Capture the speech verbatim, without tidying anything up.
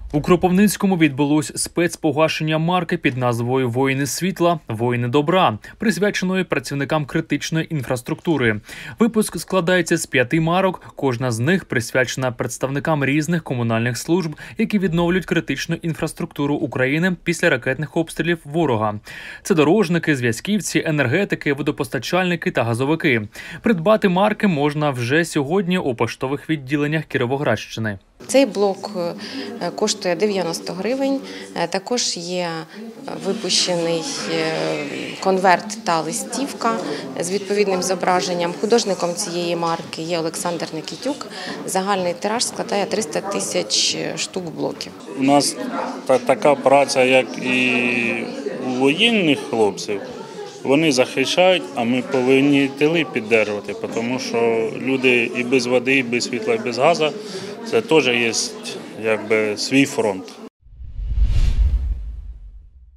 У Кропивницькому відбулось спецпогашення марки під назвою «Воїни світла. Воїни добра», присвяченої працівникам критичної інфраструктури. Випуск складається з п'яти марок, кожна з них присвячена представникам різних комунальних служб, які відновлюють критичну інфраструктуру України після ракетних обстрілів ворога. Це дорожники, зв'язківці, енергетики, водопостачальники та газовики. Придбати марки можна вже сьогодні у поштових відділеннях Кіровоградщини. Цей блок коштує дев'яносто гривень. Також є випущений конверт та листівка з відповідним зображенням. Художником цієї марки є Олександр Никитюк. Загальний тираж складає триста тисяч штук блоків. У нас така праця, як і у воєнних хлопців. Вони захищають, а ми повинні тили підтримувати, тому що люди і без води, і без світла, і без газу – це теж є якби свій фронт.